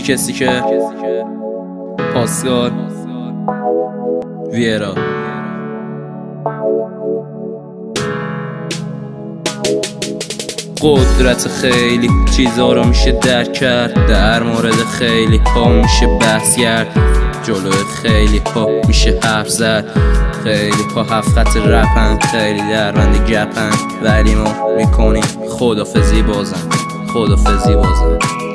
کسی که پاسکال ویرا قدرت خیلی چیزا رو میشه درک کرد، در مورد خیلی ها میشه بحث کرد، جلوی خیلی ها میشه حرف زد. خیلی ها هفت خط رپن، خیلی دربند گپن، ولی ما میکنیم خدافزی بازم، خدافزی بازم.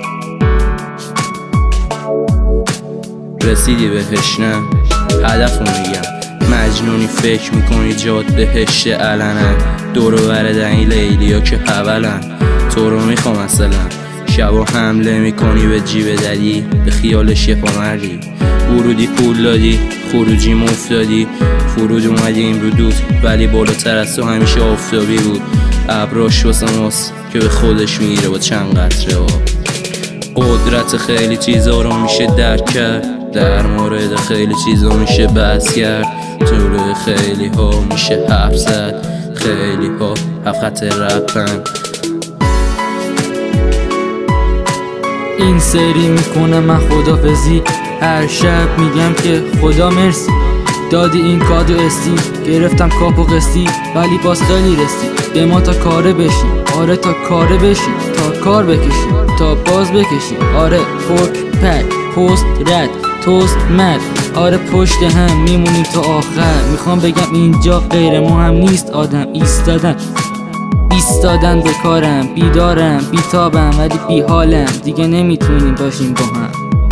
رسیدی بهش نه؟ هدف رو میگم. مجنونی فکر میکنی جاد بهشت علنا، دورو بردن این لیلی ها که حولن. تو رو میخوام مثلا شبا حمله میکنی به جیب ددی، به خیالش یه پا مردی. ورودی پول دادی، خروجی مفتادی، فرود اومدی امرو دود، ولی بالاتر از تو همیشه آفتابی بود. ابراش واسه ماست که به خودش میگیره با چند قطره ها. قدرت خیلی چیزا رو میشه درک کرد، در مورد خیلی چیزا میشه بحث کرد، جلوی خیلی ها میشه حرف زد. خیلی ها هفت خط رپن. این سری میکنم من خدافزی، هر شب میگم که خدا مرسی، دادی این کادو استی، گرفتم کاپ و قسطی، ولی باز خیلی رسی به ما تا کاره بشیم. آره تا کاره بشیم، تا کار بکشیم، تا باز بکشیم. آره فوک پک، پست رد، توست مد، آره پشت هم میمونیم تا آخر. میخوام بگم اینجا غیر ما هم نیست آدم. ایستادن به کارم، بیدارم بیتابم ولی بیحالم، دیگه نمیتونیم باشیم با هم.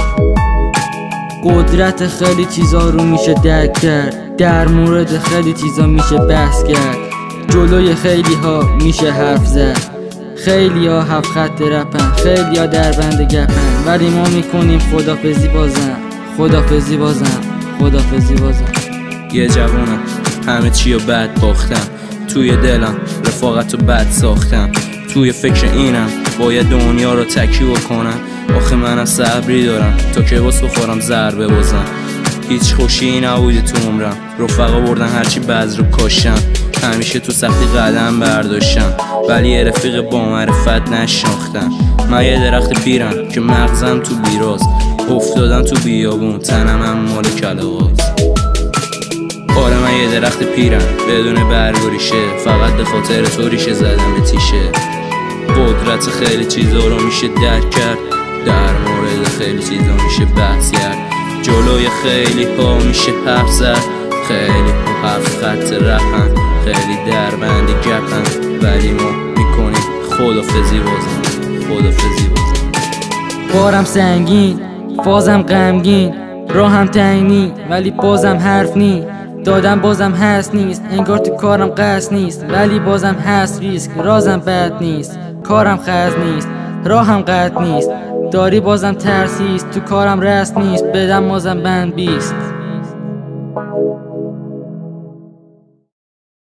قدرت خیلی چیزا رو میشه درک کرد، در مورد خیلی چیزا میشه بحث کرد، جلوی خیلی ها میشه حرف زد. خیلی ها هفت خط رپن، خیلی ها دربند گپن، ولی ما میکنیم خدافزی بازم، خدافزی بازم، خدافزی بازم. یه جوونم همه چی رو بد باختم، توی دلم رفاقت رو بد ساختم، توی فکر اینم باید دنیا رو تکیه کنم. آخه منم صبری دارم تا که باز بخورم ضربه بازم. هیچ خوشی نبوده تو عمرم، رفقا بردن هرچی بذر رو کاشتم، همیشه تو سختی قدم برداشتم، ولی یه رفیق با معرفت نشناختم. من یه درخت پیرم که مغزم تو بیراز، افتادم تو بیابون تنم هم مال کلاغاز. آره من یه درخت پیرم بدون برگ و ریشه، فقط به خاطر تو ریشه زدم به تیشه. قدرت خیلی چیزا رو میشه درک کرد، در مورد خیلی چیزا میشه بحث کرد، جلوی خیلی ها میشه حرف زد. خیلی ها هفت خط رپن، خیلی دربند گپن، ولی ما میکنیم خدافزی بازم، خدافزی بازم. بارم سنگین، فازم غمگین، راهم تنگی ولی بازم حرف نی، دادم بازم هست نیست، انگار تو کارم قصد نیست، ولی بازم هست ریسک، رازم بد نیست، کارم خز نیست، راهم قطع نیست، داری بازم ترسیست، تو کارم رست نیست، بدم بازم بند بیست.